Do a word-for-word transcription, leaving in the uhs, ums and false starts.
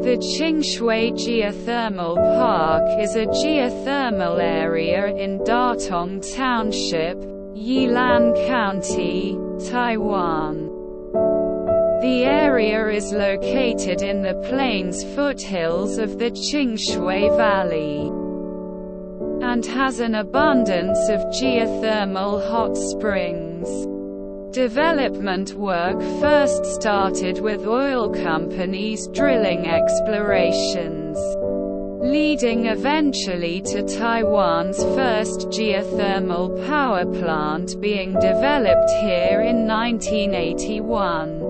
The Qingshui Geothermal Park is a geothermal area in Datong Township, Yilan County, Taiwan. The area is located in the plains foothills of the Qingshui Valley and has an abundance of geothermal hot springs. Development work first started with oil companies drilling explorations, leading eventually to Taiwan's first geothermal power plant being developed here in nineteen eighty-one.